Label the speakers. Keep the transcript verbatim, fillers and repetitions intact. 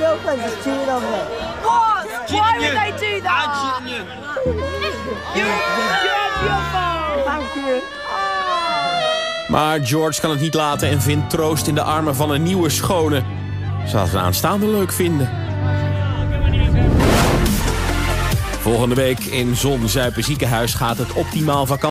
Speaker 1: girlfriends just cheating on me.
Speaker 2: What? Why would they do that?
Speaker 3: I'm cheating you.
Speaker 2: You're, you're beautiful.
Speaker 1: Thank you.
Speaker 4: Maar George kan het niet laten en vindt troost in de armen van een nieuwe schone. Zal ze aanstaande leuk vinden. Volgende week in Zon Zuipen Ziekenhuis gaat het optimaal vakantie.